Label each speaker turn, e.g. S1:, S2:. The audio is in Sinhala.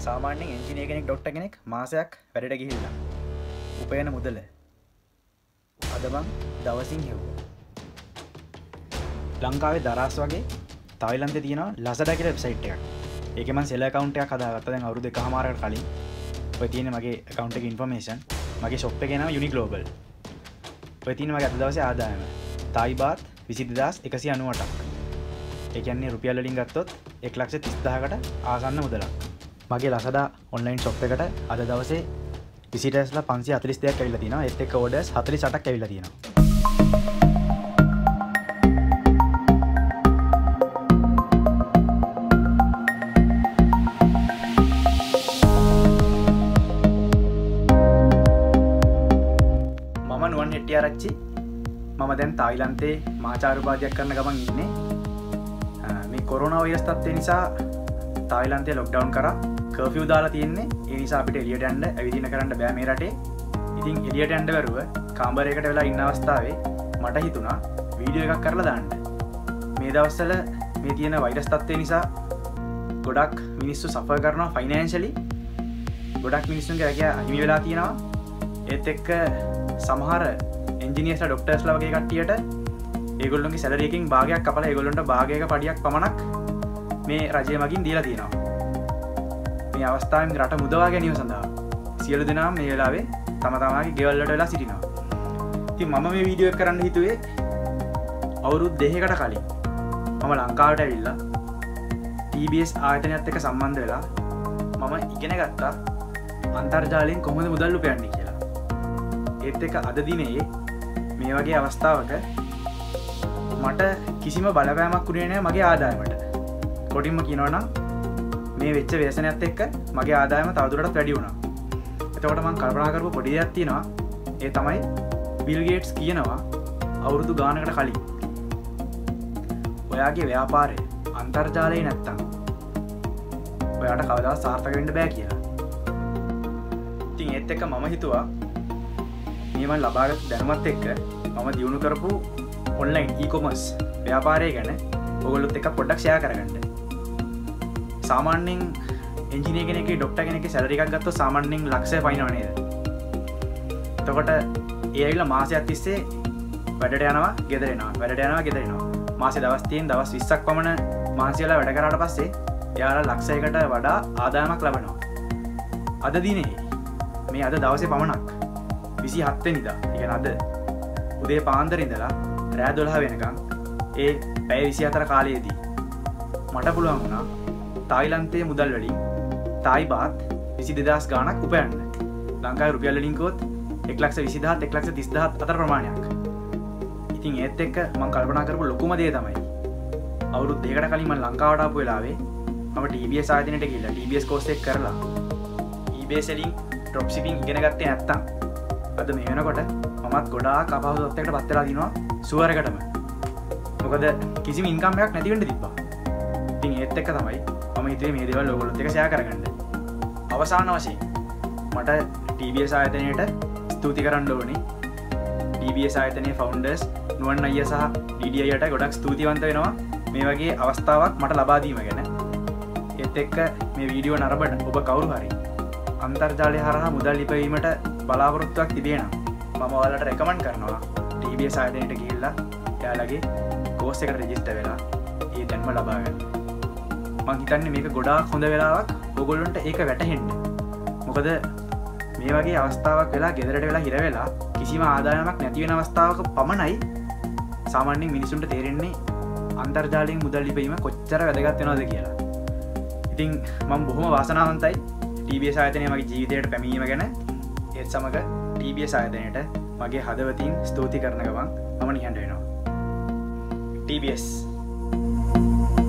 S1: සාමාන්‍යයෙන් එන්ජිනියර් කෙනෙක් ඩොක්ටර් කෙනෙක් මාසයක් වැඩට ගිහිල්ලා උපයන මුදල අද මං දවසින් හෙව්වා. ලංකාවේ දරාස් වගේ තායිලන්තේ තියෙනවා ලසඩා කියලා වෙබ්සයිට් එකක්. ඒකේ මං සෙල් account එකක් හදාගත්තා දැන් අවුරුදු 1කමාරකට කලින්. ඔය තියෙන්නේ මගේ account එකේ information. මගේ shop එකේ නම Uniglobal. ඔය තියෙන්නේ මගේ අද දවසේ ආදායම. තායි බාත් 22198ක්. ඒ කියන්නේ රුපියල් වලින් ගත්තොත් 1,30,000කට ආසන්න මුදලක්. මගේ ලසඩා ඔන්ලයින් ෂොප් එකට අද දවසේ විසිටර්ස්ලා 542ක් ඇවිල්ලා තියෙනවා. ඒත් එක්ක ඕඩර්ස් 48ක් ඇවිල්ලා තියෙනවා. මම නුවන් හෙට්ටිආරච්චි. මම දැන් තායිලන්තේ මහාචාර්ය උපාධියක් කරන ගමන් ඉන්නේ. මේ කොරෝනා වෛරස් තත්ත්වය නිසා තායිලන්තේ ලොක්ඩවුන් කරා කර්ෆියු දාලා තියෙන්නේ. ඒ නිසා අපිට එළියට යන්න ඇවිදින්න කරන්න බෑ මේ රටේ. ඉතින් එළියට යන්න බැරුව කාමරයකට වෙලා ඉන්න අවස්ථාවේ මට හිතුණා වීඩියෝ එකක් කරලා දාන්න. මේ දවස්වල මේ තියෙන වෛරස් තත්ත්වය නිසා ගොඩක් මිනිස්සු සෆර් කරනවා ෆයිනෑන්ෂලි. ගොඩක් මිනිස්සුන්ගේ රැකියාව අහිමි වෙලා තියෙනවා. ඒත් එක්ක සමහර එන්ජිනියර්ස්ලා ඩොක්ටර්ස්ලා වගේ කට්ටියට ඒගොල්ලොන්ගේ සැලරි එකකින් භාගයක් කපලා ඒගොල්ලන්ට භාගයක පඩියක් පමණක් මේ රජය මගින් දීලා තියෙනවා. මේ අවස්ථාවෙන් රට මුදවා ගැනීම සඳහා සියලු දෙනාම මේ වෙලාවේ තම තමාගේ ගෙවල් වලට වෙලා සිටිනවා. ඉතින් මම මේ වීඩියෝ එක කරන්න හිතුවේ අවුරුදු 2කට කලින් මම ලංකාවට ඇවිල්ලා TBS ආයතනයත් එක්ක සම්බන්ධ වෙලා මම ඉගෙන ගත්තා අන්තර්ජාලයෙන් කොහොමද මුදල් උපයන්නේ කියලා. ඒත් එක්ක අද දිනේ මේ වගේ අවස්ථාවක මට කිසිම බලපෑමක් වුණේ නැහැ මගේ ආදායමට. කොටින්ම කියනවා නම් මේ වෙච්ච ව්‍යසනයත් එක්ක මගේ ආදායම තවදුරටත් වැඩි වුණා. එතකොට මම කල්පනා කරපු පොඩි දෙයක් තියෙනවා. ඒ තමයි බිල් ගේට්ස් කියනවා අවුරුදු ගානකට කලින් ඔයාගේ ව්‍යාපාරය අන්තර්ජාලයේ නැත්තම් ඔයාට කවදාවත් සාර්ථක වෙන්න බෑ කියලා. ඉතින් ඒත් එක්ක මම හිතුවා මේ මම ලබාගත් දැනුමත් එක්ක මම දියුණු කරපු ඔන්ලයින් e-commerce ව්‍යාපාරය ගැන ඔයගොල්ලොත් එක්ක පොඩ්ඩක් ෂෙයා කරගන්න. සාමාන්‍යයෙන් එන්ජිනියර් කෙනෙක්ගේ ඩොක්ටර් කෙනෙක්ගේ සැලරි එකක් ගත්තොත් සාමාන්‍යයෙන් ලක්ෂය පයින්නවා නේද? එතකොට ඒ ඇවිල්ලා මාසයක් තිස්සේ වැඩට යනවා, ගෙදර එනවා, වැඩට යනවා, ගෙදර එනවා. මාසේ දවස් 20ක් පමණ මාසියලා වැඩ කරාට පස්සේ එයාලා ලක්ෂයකට වඩා ආදායමක් ලබනවා. අද දිනේ මේ අද දවසේ පමණක් 27 වෙනිදා, ඒ කියන්නේ අද උදේ පාන්දර ඉඳලා රෑ 12 වෙනකම් ඒ පැය 24 කාලයේදී මට පුළුවන් වුණා තායිලන්තයේ මුදල් වලින් තායි බාත් 22000 ගාණක් උපයන්න. ලංකාවේ රුපියල් වලින් කිව්වොත් 1,20,000 1,30,000 අතර ප්‍රමාණයක්. ඉතින් ඒත් එක්ක මම කල්පනා කරපු ලොකුම දේ තමයි අවුරුදු 2කට කලින් මම ලංකාවට ආපු වෙලාවේ මම TBS ආයතනයට ගිහිල්ලා TBS කෝස් එක කරලා eBay selling drop shipping ඉගෙන ගත්තේ නැත්තම් අද මේ වෙනකොට මමත් ගොඩාක් අපහසු තත්ත්වයකට පත් වෙලා දිනවා සුවරකටම. මොකද කිසිම ඉන්කම් එකක් නැති වෙන්න තිබ්බා. ඉතින් ඒත් එක්ක තමයි මම හිතුවේ මේ දේවල් ඔයගොල්ලොත් එක්ක ෂෙයා කරගන්න. අවසාන වශයෙන් මට TBS ආයතනයට ස්තුති කරන්න ඕනේ. TBS ආයතනයේ ෆවුන්ඩර්ස් නුවන් අයියා සහ DD අයියට ගොඩක් ස්තුතිවන්ත වෙනවා මේ වගේ අවස්ථාවක් මට ලබා දීම ගැන. ඒත් එක්ක මේ වීඩියෝ නරඹන ඔබ කවුරු හරි අන්තර්ජාලය හරහා මුදල් ඉපයීමට බලාපොරොත්තුවක් තිබේ නම් මම ඔයාලට රෙකමන්ඩ් කරනවා TBS ආයතනයට ගිහිල්ලා එයාලගේ කෝස් එකට රෙජිස්ටර් වෙලා ඒ දැනුම ලබා ගන්න. මම හිතන්නේ මේක ගොඩාක් හොඳ වෙලාවක් ඔයගොල්ලන්ට ඒක වැටහෙන්න. මොකද මේ වගේ අවස්ථාවක් වෙලා ගෙදරට වෙලා හිර වෙලා කිසිම ආදායමක් නැති වෙන අවස්ථාවක පමණයි සාමාන්‍යයෙන් මිනිසුන්ට තේරෙන්නේ අන්තර්ජාලයෙන් මුදල් ඉපයීම කොච්චර වැදගත් වෙනවද කියලා. ඉතින් මම බොහොම වාසනාවන්තයි TBS ආයතනය මගේ ජීවිතයට පැමිණීම ගැන. ඒත් සමග TBS ආයතනයට මගේ හදවතින් ස්තුති කරන ගමන් මම නිහඬ වෙනවා. TBS